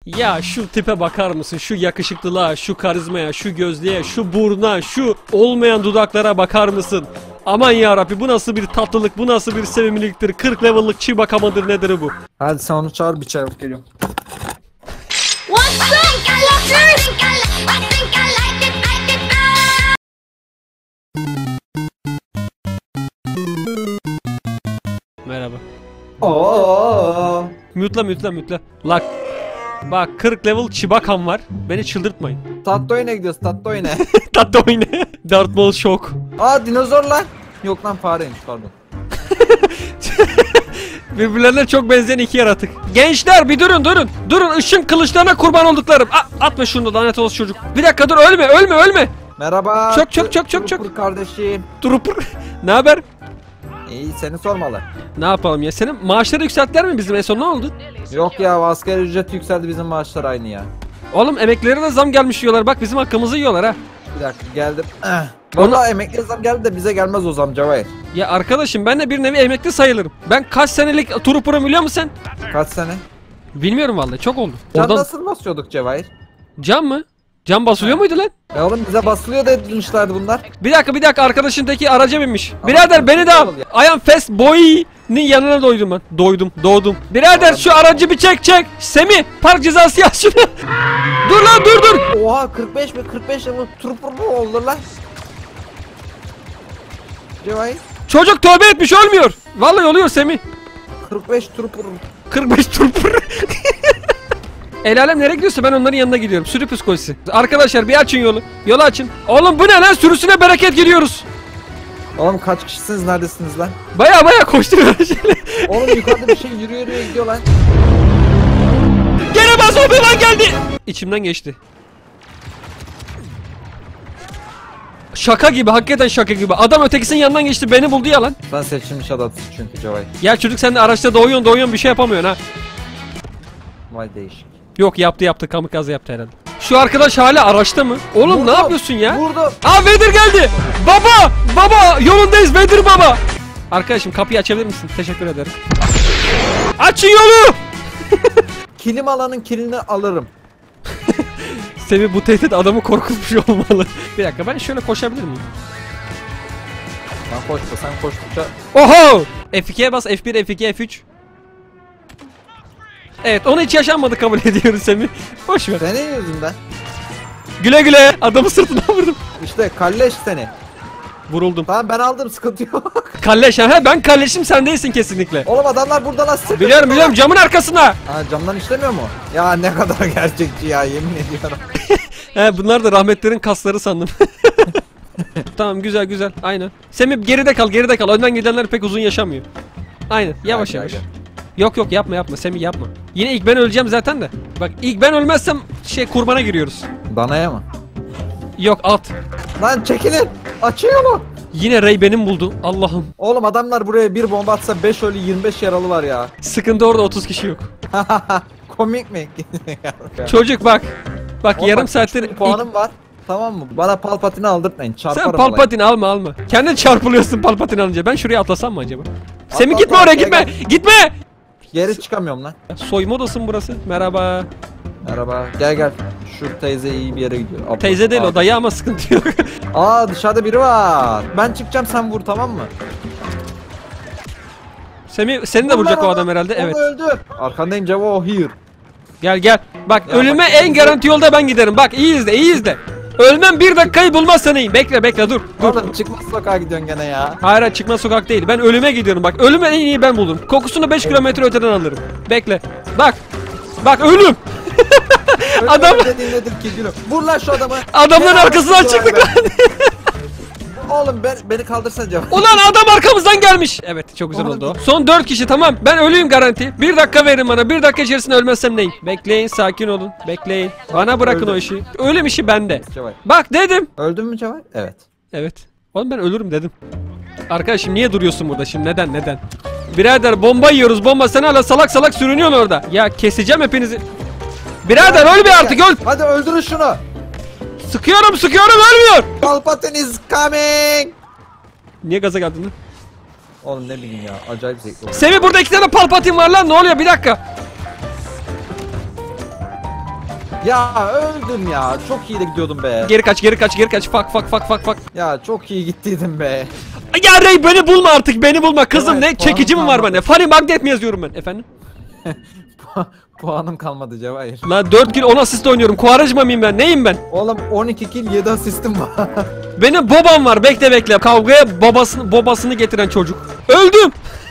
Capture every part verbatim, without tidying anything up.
Ya şu tipe bakar mısın? Şu yakışıklılığa, şu karizmaya, şu gözlüğe, şu buruna, şu olmayan dudaklara bakar mısın? Aman yarabbi, bu nasıl bir tatlılık, bu nasıl bir sevimliliktir? kırk level'lık Chewbacca mıdır, nedir bu? Hadi sen onu çağır, bir çay alıp geliyorum. Merhaba. Oo. Mütla mütla mütla. Lak. Bak kırk level Chewbacca'm var. Beni çıldırtmayın. Tatlıoyuna gidiyoruz, Tatlıoyuna. Tatlı oyna. Darth Maul şok. Aa, dinozor lan. Yok lan, fareymiş, pardon. Birbirlerine çok benzeyen iki yaratık. Gençler bir durun durun. Durun, ışın kılıçlarına kurban olduklarım. A atma şunu, lanet olsun çocuk. Bir dakika dur, ölme ölme ölme. Merhaba. Çok çok çok çok çok. Trooper kardeşim. Trooper. Ne haber? İyi, seni sormalı. Ne yapalım ya? Senin maaşları yükselttiler mi bizim en son, ne oldu? Yok ya, asgari ücret yükseldi, bizim maaşlar aynı ya. Oğlum emeklilere de zam gelmiş diyorlar. Bak bizim hakkımızı yiyorlar ha. Bir dakika, geldim. Valla emekli zam geldi de bize gelmez o zam Cevahir. Ya arkadaşım, ben de bir nevi emekli sayılırım. Ben kaç senelik Trooper'ım biliyor musun sen? Kaç sene? Bilmiyorum vallahi, çok oldu. Can Oradan... nasıl basıyorduk Cevahir? Cam mı? Cam basılıyor muydu lan? Ya oğlum, bize basılıyor demişlerdi bunlar. Bir dakika bir dakika, arkadaşındaki araca binmiş. Ama Birader beni de al. ya. I am fast boy'nin yanına doydum ben. Doydum, doğdum. Birader şu aracı bir çek çek. Semih, park cezası yaz şunu. Dur lan, dur dur. Oha, kırk beş mi? kırk beş yıllık trooper mu oldu lan? Cevahir. Çocuk tövbe etmiş, ölmüyor. Vallahi oluyor Semih. kırk beş trooper. kırk beş trooper. El alem nereye gidiyorsa ben onların yanına gidiyorum. Sürü psikolojisi. Arkadaşlar bir açın yolu. Yolu açın. Oğlum bu ne lan? Sürüsüne bereket giriyoruz. Oğlum kaç kişisiniz, neredesiniz lan? Baya baya koşturuyor şöyle. Oğlum yukarıda bir şey yürüyor yürüyor gidiyor lan. Gene bas, Obi-Wan geldi. İçimden geçti. Şaka gibi, hakikaten şaka gibi. Adam ötekisinin yanından geçti, beni buldu ya lan. Ben seçilmiş adamsın çünkü Cevahir. Ya çocuk, sen de araçta doğuyorsun doğuyorsun, bir şey yapamıyorsun ha. Vay değişik. Yok, yaptı yaptı, kamikaze yaptı herhalde. Şu arkadaş hala araçta mı? Oğlum Vurdu, ne yapıyorsun ya? Vurdu. Aa, Vader geldi. Baba baba yolundayız Vader baba. Arkadaşım kapıyı açabilir misin? Teşekkür ederim. Açın yolu. Kilim alanın kilini alırım. Semih, bu tehdit adamı korkutmuş olmalı. Bir dakika, ben şöyle koşabilir miyim? Sen koşma, sen koştukça. Oho! F iki'ye bas, F bir, F iki, F üç. Evet, onu hiç yaşanmadı kabul ediyoruz Semih. Boş ver. Senin yüzünden. Güle güle. Adamı sırtına vurdum. İşte kalleş seni. Vuruldum. Tamam, ben aldım, sıkıntı yok. Kalleş ha, ben kalleşim, sen değilsin kesinlikle. Oğlum adamlar burada lan, sıkıntı. Biliyorum biliyorum, camın arkasına. Ha, camdan işlemiyor mu? Ya ne kadar gerçekçi ya, yemin ediyorum. He, bunlar da rahmetlerin kasları sandım. Tamam, güzel güzel, aynen. Semih geride kal, geride kal. Önden gidenler pek uzun yaşamıyor. Aynen, yavaş Gel, yavaş. gel, Yok yok, yapma yapma Semih, yapma. Yine ilk ben öleceğim zaten de. Bak, ilk ben ölmezsem şey, kurbana giriyoruz. Danaya mı? Yok, at. Lan çekilin. Açın yolu. Yine Rey benim buldu. Allah'ım. Oğlum adamlar buraya bir bomba atsa beş ölü yirmi beş yaralı var ya. Sıkıntı orada, otuz kişi yok. Komik mi? Çocuk bak. Bak, Oğlum yarım bak, saattir üç puanım var. Tamam mı? Bana Palpatine'i aldırtmayın. Çarparım. sen Palpatine alma alma. Kendin çarpılıyorsun Palpatine alınca. Ben şuraya atlasam mı acaba? Semih Atla, gitme atla, oraya, gel, gitme. gel. Gitme. Geri çıkamıyorum lan. Soyma odası mı burası? Merhaba. Merhaba. Gel gel. Şu teyze iyi bir yere gidiyor. Abla, Teyze değil abi. o, dayı, ama sıkıntı yok. Aa, dışarıda biri var. Ben çıkacağım, sen vur, tamam mı? Semih seni de Vur vuracak lan o onu, adam herhalde. onu Evet. öldü. Arkandayım Cevo, here. Gel gel. Bak, Ya ölüme bak, en bizi- garanti yolda ben giderim. Bak, iyi izle iyi izle. Ölmem bir dakikayı bulmaz sanayım. Bekle bekle, dur. Dur. Oğlum çıkmaz sokağa gidiyorsun gene ya. Hayır hayır, çıkma sokak değil. Ben ölüme gidiyorum bak. Ölüme en iyi ben bulurum. Kokusunu beş kilometre öteden alırım. Bekle. Bak. Bak, ölüm. Adam- Adam dediğin nedir ki gülüm? Vur lan şu adamı. Adamların Gel, arkasından vur çıktık be. lan. Oğlum ben, beni kaldırsana Cevo. Ulan adam arkamızdan gelmiş. Evet, çok güzel oldu o. Son dört kişi, tamam. Ben ölüyüm garanti. Bir dakika verin bana. Bir dakika içerisinde ölmezsem neyim? Bekleyin, sakin olun. Bekleyin. Bana bırakın Öldüm. o işi. Ölüm işi bende. Cevo. Bak dedim. Öldün mü Cevo? Evet. Evet. Oğlum ben ölürüm dedim. Arkadaşım niye duruyorsun burada şimdi? Neden neden? Birader bomba yiyoruz, bomba. Sen hala salak salak sürünüyorsun orada. Ya keseceğim hepinizi. Birader öl bir artık, öl. Hadi öldürün şunu. Sıkıyorum sıkıyorum, ölmüyor. Palpatine is coming. Niye gaza geldin lan? Oğlum ne bileyim ya, acayip zevkli oldu. Semih, burada iki tane Palpatine var lan, ne oluyor, bir dakika. Ya öldüm ya. Çok iyi de gidiyordum be. Geri kaç geri kaç geri kaç. Fak fak fak fak fak. Ya çok iyi gittiydim be. Ya Rey beni bulma artık, beni bulma kızım. Evet, Ne çekici mi var puanım bende? Funny magnet mi yazıyorum ben efendim? Puanım kalmadı Cevahir. Lan dört kill on asist oynuyorum. Kuarajma mıyım ben? Neyim ben? Oğlum on iki kill yedi asistim var. Benim babam var. Bekle bekle. Kavgaya babasını babasını getiren çocuk. Öldüm.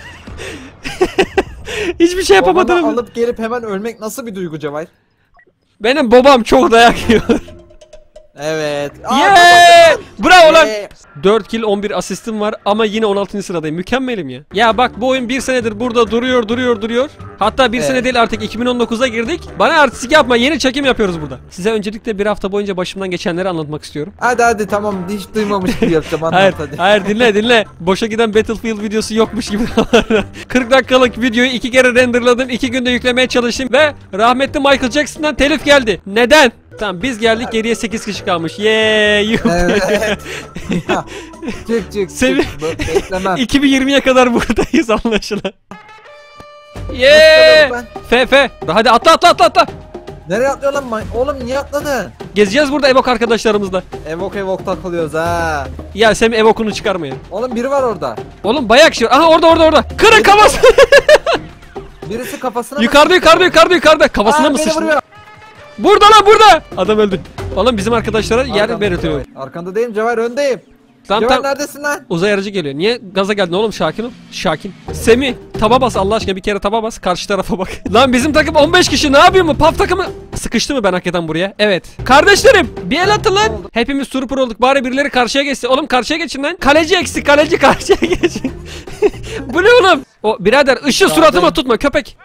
Hiçbir şey Babamı yapamadım. alıp gelip hemen ölmek nasıl bir duygu Cevahir? Benim babam çok dayak yiyor. Evet. Aa, Yeah! Bravo lan. Yeah. dört kill on bir asistim var ama yine on altıncı sıradayım. Mükemmelim ya. Ya bak bu oyun bir senedir burada duruyor duruyor duruyor. Hatta bir Evet. sene değil artık iki bin on dokuza girdik. Bana artistik yapma, yeni çekim yapıyoruz burada. Size öncelikle bir hafta boyunca başımdan geçenleri anlatmak istiyorum. Hadi hadi tamam hiç duymamış gibi yapacağım anlat Hayır, hadi. hayır dinle dinle. Boşa giden Battlefield videosu yokmuş gibi. kırk dakikalık videoyu iki kere renderladım. iki günde yüklemeye çalıştım ve rahmetli Michael Jackson'dan telif geldi. Neden? Tamam biz geldik, geriye sekiz kişi kalmış. Yeee yuh. Evet. Ya, çık çık Sevi- çık. Be- Beklemem. iki bin yirmiye kadar buradayız anlaşılan. Yeee. Ben- F F. Hadi atla atla atla atla. Nereye atlıyor lan? man- Oğlum niye atladın? Gezeceğiz burada Evok arkadaşlarımızla. Evok evok takılıyoruz ha. Ya sen Evok'unu çıkarma ya. Oğlum biri var orada. Oğlum bayağı kişi var. Aha orada orada orada. Kırın kafası. Birisi kafasına yukarıda yukarıda yukarıda yukarıda. Kafasına Aa, mı beni sıçtın? vuruyor. Burada lan burada. Adam öldü. Oğlum bizim arkadaşlara yer Arkanda belirtiyor. Cevahir. Arkanda değilim Cevahir öndeyim. Tamam Cevahir tamam. neredesin lan? Uzay aracı geliyor. Niye gaza geldin oğlum, Şakin ol. Şakin. Semih taba bas Allah aşkına, bir kere taba bas. Karşı tarafa bak. Lan bizim takım on beş kişi, ne yapıyor mu? Paf takımı sıkıştı mı ben hakikaten buraya? Evet. Kardeşlerim bir el atın lan. Hepimiz surper olduk. Bari birileri karşıya geçsin. Oğlum karşıya geçin lan. Kaleci eksik. Kaleci karşıya geçin. Bu ne oğlum? O birader ışığı suratıma tutma köpek.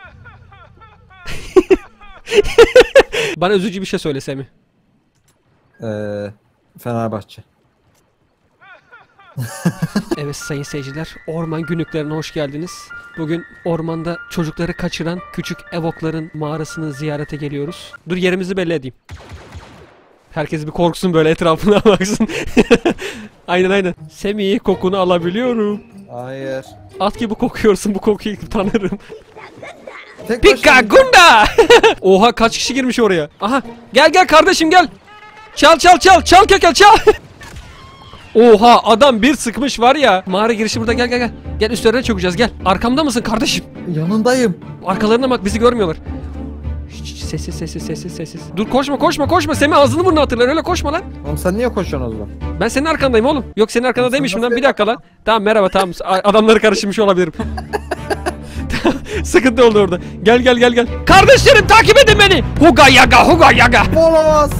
Bana üzücü bir şey söyle Semih. Eee Fenerbahçe. Evet sayın seyirciler, orman günlüklerine hoş geldiniz. Bugün ormanda çocukları kaçıran küçük evokların mağarasını ziyarete geliyoruz. Dur yerimizi belli edeyim. Herkes bir korksun, böyle etrafına baksın. Aynen aynen. Semih kokunu alabiliyorum. Hayır. At gibi kokuyorsun, bu kokuyu tanırım. Tek Pika başına- Gunda! Oha kaç kişi girmiş oraya. Aha gel gel kardeşim gel. Çal çal çal çal kekel çal. Oha adam bir sıkmış var ya. Mağara girişi burada, gel gel gel. Gel üstlerine çökeceğiz gel. Arkamda mısın kardeşim? Yanındayım. Arkalarına bak, bizi görmüyorlar. Şşş, sessiz sessiz sessiz sessiz. Dur koşma koşma koşma. Semih ağzını burnunu hatırlar, öyle koşma lan. Oğlum sen niye koşuyorsun o zaman? Ben senin arkandayım oğlum. Yok senin arkanda Sen değilmişim nasıl lan, bir dakika lan. Tamam merhaba tamam. A- Adamları karıştırmış olabilirim. Sıkıntı oldu orada. Gel gel gel gel. Kardeşlerim takip edin beni. Huga yaga huga yaga. Olamaz.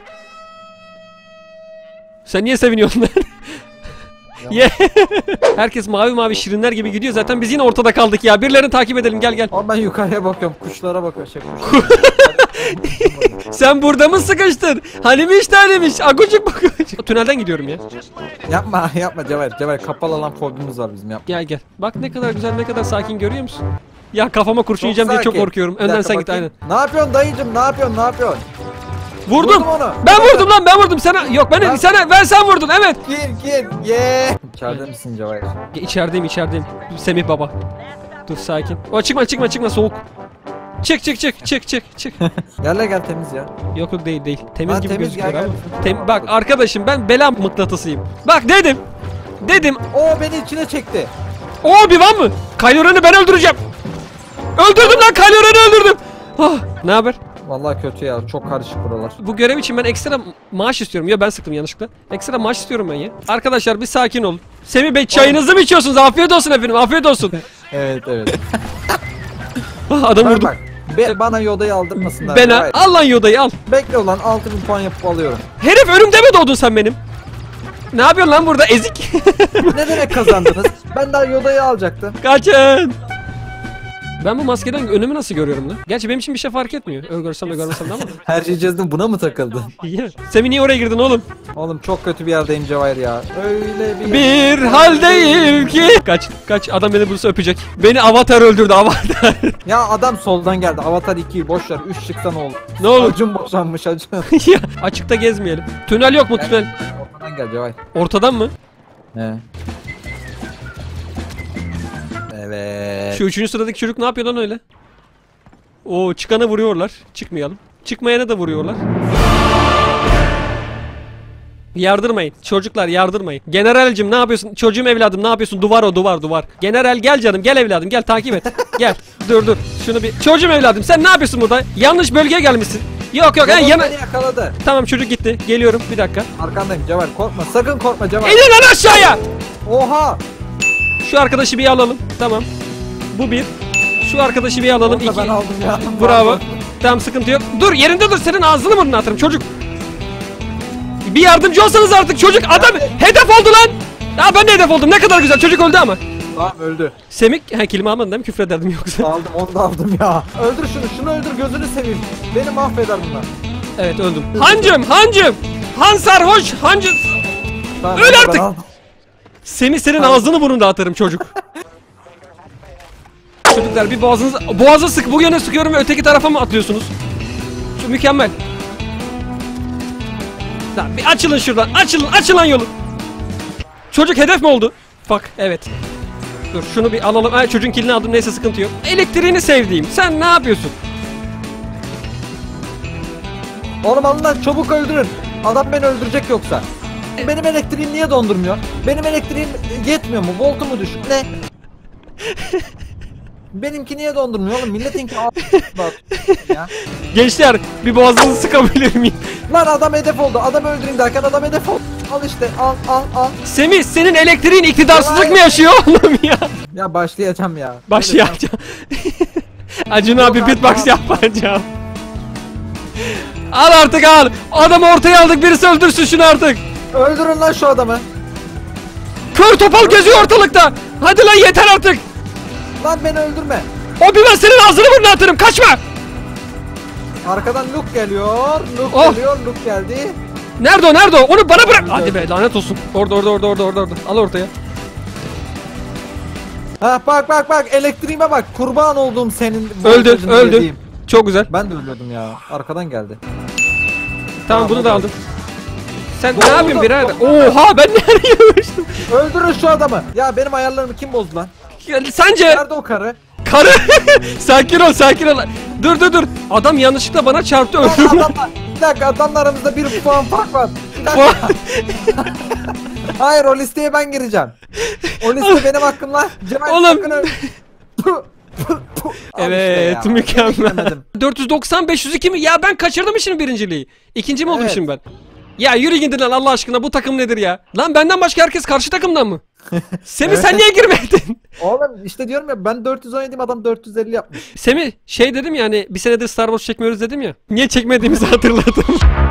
Sen niye seviniyorsun lan? Ye. Herkes mavi mavi şirinler gibi gidiyor. Zaten biz yine ortada kaldık ya. Birilerini takip edelim, gel gel. Ama ben yukarıya bakıyorum. Kuşlara bakıyorum. Şey, Sen burada mı sıkıştın? Hanimiş tanemiş. Agucuk bakucuk. Tünelden gidiyorum ya. yapma yapma Cevahir. Cevahir kapalı alan fobimiz var bizim, yapma. Gel gel. Bak ne kadar güzel, ne kadar sakin, görüyor musun? Ya kafama kurşun Çok yiyeceğim diye çok sakin. korkuyorum. Bir Önden dakika sen git bakayım. aynen. Ne yapıyorsun dayıcım? Ne yapıyorsun? Ne yapıyorsun? Vurdum. Vurdum onu. Ben vurdum lan, ben vurdum. Sana yok ben Ben- sana ben sen vurdun evet. Gir gir. Ye. İçeride misin Cevahir? İçerideyim içerideyim. Semih baba. Dur sakin. O çıkma çıkma çıkma, soğuk. Çık çık çık çık çık çık. Gel lan gel temiz ya. Yok yok değil değil. Temiz Lan gibi temiz, gözüküyor gel, ama. gel. Tem- bak arkadaşım, ben bela mıknatısıyım. Bak dedim. Dedim. O beni içine çekti. O bir van mı? Kylo Ren'i ben öldüreceğim. Öldürdüm lan, Kylo Ren'i öldürdüm. Ah, ne haber? Vallahi kötü ya. Çok karışık buralar. Bu görev için ben ekstra maaş istiyorum. Ya ben sıktım yanlışlıkla. Ekstra maaş istiyorum ben ya. Arkadaşlar bir sakin olun. Semih Bey çayınızı mı içiyorsunuz? Afiyet olsun efendim. Afiyet olsun. Evet evet. Ah, adam Bak vurdu. bak. Be, bana Yoda'yı aldırmasınlar. Ben Cevahir. al lan Yoda'yı al. Bekle ulan altı bin puan yapıp alıyorum. Herif önümde mi doğdun sen benim? Ne yapıyorsun lan burada ezik? Ne demek kazandınız? Ben daha Yoda'yı alacaktım. Kaçın. Ben bu maskeden önümü nasıl görüyorum lan? Gerçi benim için bir şey fark etmiyor. Öyle görsem de görmesem de ama. Her şey cezdim buna mı takıldın? İyi. Semih niye oraya girdin oğlum? Oğlum çok kötü bir yerdeyim Cevahir ya. Öyle bir... Bir haldeyim ki. Kaç kaç, adam beni bulursa öpecek. Beni Avatar öldürdü, Avatar. Ya adam soldan geldi. Avatar ikiyi boş ver. üç çıksa ne olur? Ne olur. Acım boşanmış acım. Ya, açıkta gezmeyelim. Tünel yok mu tünel? Ortadan gel Cevahir. Ortadan mı? He. Evet. Şu üçüncü sıradaki çocuk ne yapıyor lan öyle? Oo, çıkanı vuruyorlar. Çıkmayalım. Çıkmayana da vuruyorlar. Yardırmayın. Çocuklar yardırmayın. Generalcim ne yapıyorsun? Çocuğum evladım ne yapıyorsun? Duvar o duvar duvar. General gel canım gel evladım gel takip et. Gel. Dur dur. Şunu bir. Çocuğum evladım sen ne yapıyorsun burada? Yanlış bölgeye gelmişsin. Yok yok. Babam He, yana... beni yakaladı. Tamam çocuk gitti. Geliyorum bir dakika. Arkandayım Cevher, korkma. Sakın korkma Cevher. İnin lan aşağıya. Oha. Şu arkadaşı bir alalım. Tamam. Bu bir. Şu arkadaşı bir alalım. Onu da İki. ben aldım ya. Bravo. Tamam sıkıntı yok. Dur yerinde dur senin ağzını burnunu atırım çocuk. Bir yardımcı olsanız artık çocuk adam hedef oldu lan. Ya ben de hedef oldum ne kadar güzel çocuk öldü ama. Tamam öldü. Semik ha kelime almadın değil mi küfür ederdim yoksa. Aldım onu da aldım ya. Öldür şunu, şunu öldür, gözünü seveyim. Beni mahveder bunlar. Evet öldüm. Hancım hancım. Han sarhoş hancım. Tamam, Öl ben artık. aldım. Seni senin ağzını burnunu dağıtırım çocuk. Çocuklar bir boğazınızı boğaza sık bu yöne sıkıyorum ve öteki tarafa mı atlıyorsunuz? Şu mükemmel. Tamam bir açılın şuradan açılın açılan yolu. Çocuk hedef mi oldu? Fuck evet. Dur şunu bir alalım. Ay çocuğun kilini aldım neyse sıkıntı yok. Elektriğini sevdiğim. Sen ne yapıyorsun? Oğlum alın lan, çabuk öldürün. Adam beni öldürecek yoksa. Benim elektriğim niye dondurmuyor? Benim elektriğim yetmiyor mu? Voltu mu düşük? Ne? Benimki niye dondurmuyor oğlum? Milletinki al ya. Gençler bir boğazınızı sıkabilir miyim? Lan adam hedef oldu. Adam öldüreyim derken adam hedef oldu. Al işte, al al al. Semih senin elektriğin iktidarsızlık mı yaşıyor oğlum ya? Ya başlayacağım ya. Başlayacağım. Acun abi Yok, beatbox abi. yapacağım. Al artık al. Adamı ortaya aldık birisi öldürsün şunu artık. Öldürün lan şu adamı. Kör topal geziyor ortalıkta. Hadi lan yeter artık. Lan beni öldürme. O bir ben senin ağzını burnunu atarım kaçma. Arkadan Luke geliyor. Luke Oh. geliyor. Luke geldi. Nerede o nerede o? Onu bana bırak. Hadi be lanet olsun. Orada orada orada orada orada. orada. Al ortaya. Ha bak bak bak, elektriğime bak. Kurban olduğum senin. Öldü voltajını öldü. yediğim. Çok güzel. Ben de ölüyordum ya. Arkadan geldi. Tamam Tamam, bunu o da da aldım. Sen Doğru, ne yapıyorsun doğru, birader? doğru. Oha ben nereye uçtum? Öldürün şu adamı. Ya benim ayarlarımı kim bozdu lan? Ya, Sence Nerede o karı? karı sakin ol sakin ol. Dur dur dur. Adam yanlışlıkla bana çarptı Lan öldürdü. adamlar. Bir dakika, adamla aramızda bir puan fark var. Bir dakika. Hayır, o listeye ben gireceğim. O liste benim hakkım lan. Cemal Oğlum. sakın öl- Puh, puh, puh. Al Evet işte ya. mükemmel. Beklemedim. dört yüz doksan beş yüz iki mi? Ya ben kaçırdım işin birinciliği. İkinci mi oldum Evet. şimdi ben? Ya yürü gidin lan Allah aşkına bu takım nedir ya? Lan benden başka herkes karşı takımdan mı? Semih Evet. sen niye girmedin? Oğlum işte diyorum ya, ben dört yüz on yediğim adam dört yüz elli yapmış. Semih şey dedim ya hani bir senedir Star Wars çekmiyoruz dedim ya. Niye çekmediğimizi hatırladım.